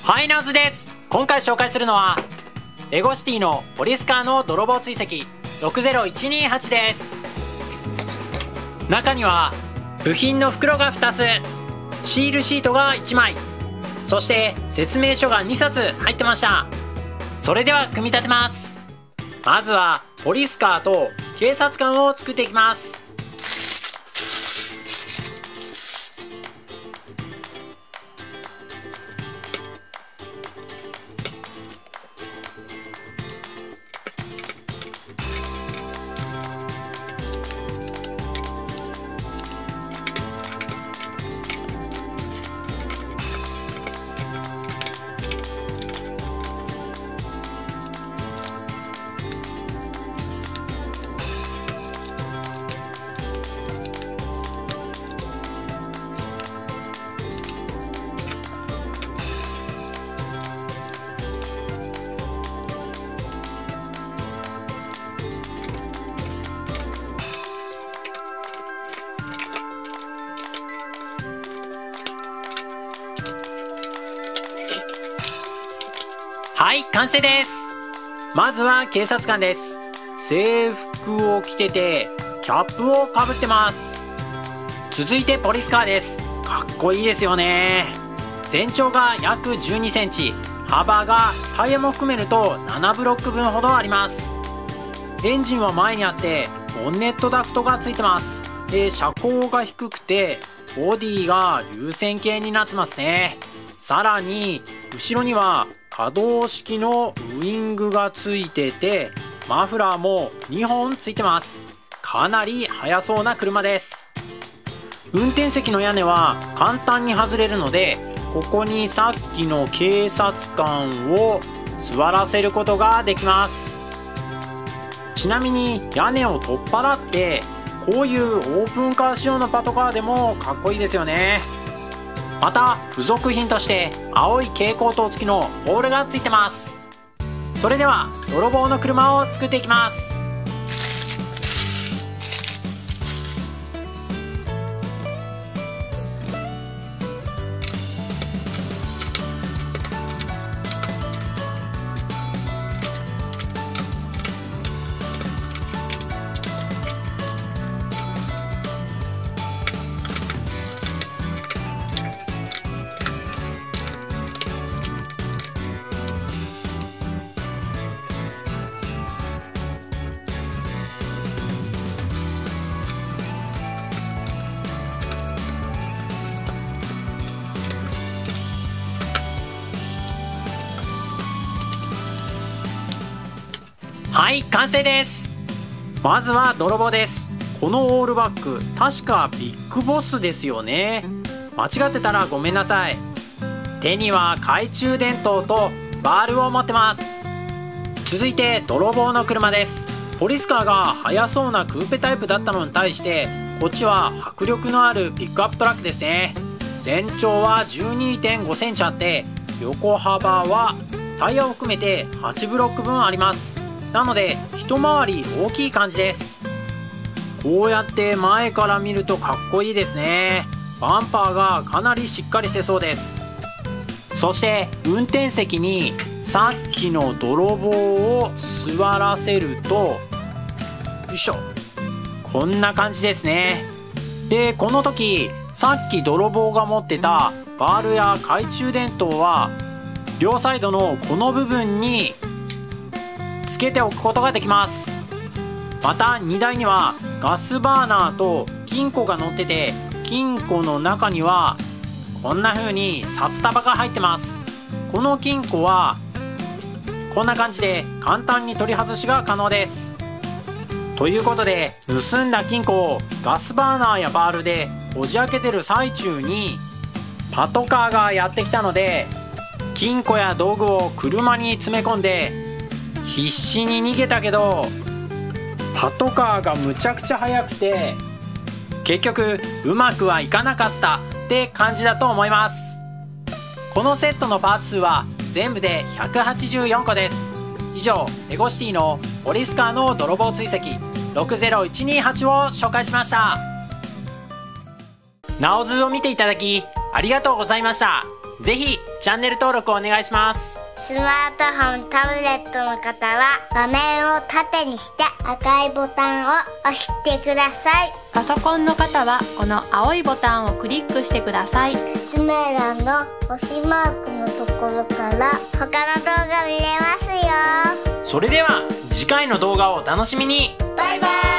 はい、ナウズです。今回紹介するのはレゴシティのポリスカーの泥棒追跡60128です。中には部品の袋が2つ、シールシートが1枚、そして説明書が2冊入ってました。それでは組み立てます。まずはポリスカーと警察官を作っていきます。はい、完成です。まずは警察官です。制服を着ててキャップをかぶってます。続いてポリスカーです。かっこいいですよね。全長が約12センチ、幅がタイヤも含めると7ブロック分ほどあります。エンジンは前にあってボンネットダクトがついてます。車高が低くてボディが流線形になってますね。さらに後ろには可動式のウイングがついてて、マフラーも2本ついてます。かなり速そうな車です。運転席の屋根は簡単に外れるので、ここにさっきの警察官を座らせることができます。ちなみに屋根を取っ払ってこういうオープンカー仕様のパトカーでもかっこいいですよね。また付属品として青い蛍光灯付きのポールがついてます。それでは泥棒の車を作っていきます。はい、完成です。まずは泥棒です。このオールバッグ、確かビッグボスですよね。間違ってたらごめんなさい。手には懐中電灯とバールを持ってます。続いて泥棒の車です。ポリスカーが速そうなクーペタイプだったのに対して、こっちは迫力のあるピックアップトラックですね。全長は 12.5 センチあって、横幅はタイヤを含めて8ブロック分あります。なので一回り大きい感じです。こうやって前から見るとかっこいいですね。バンパーがかなりしっかりしてそうです。そして運転席にさっきの泥棒を座らせると、よいしょ、こんな感じですね。でこの時さっき泥棒が持ってたバールや懐中電灯は両サイドのこの部分につけておくことができます。また荷台にはガスバーナーと金庫が乗ってて、金庫の中にはこんな風に札束が入ってます。この金庫はこんな感じで簡単に取り外しが可能です。ということで盗んだ金庫をガスバーナーやバールでこじ開けてる最中にパトカーがやってきたので、金庫や道具を車に詰め込んで必死に逃げたけど、パトカーがむちゃくちゃ速くて結局うまくはいかなかったって感じだと思います。このセットのパーツ数は全部で184個です。以上、レゴシティのポリスカーの泥棒追跡60128を紹介しました。ナオズを見ていただきありがとうございました。 ぜひチャンネル登録お願いします。 スマートフォン、タブレットの方は画面を縦にして赤いボタンを押してください。 パソコンの方はこの青いボタンをクリックしてください。 説明欄の星マークのところから他の動画見れますよ。 それでは次回の動画をお楽しみに。 バイバイ。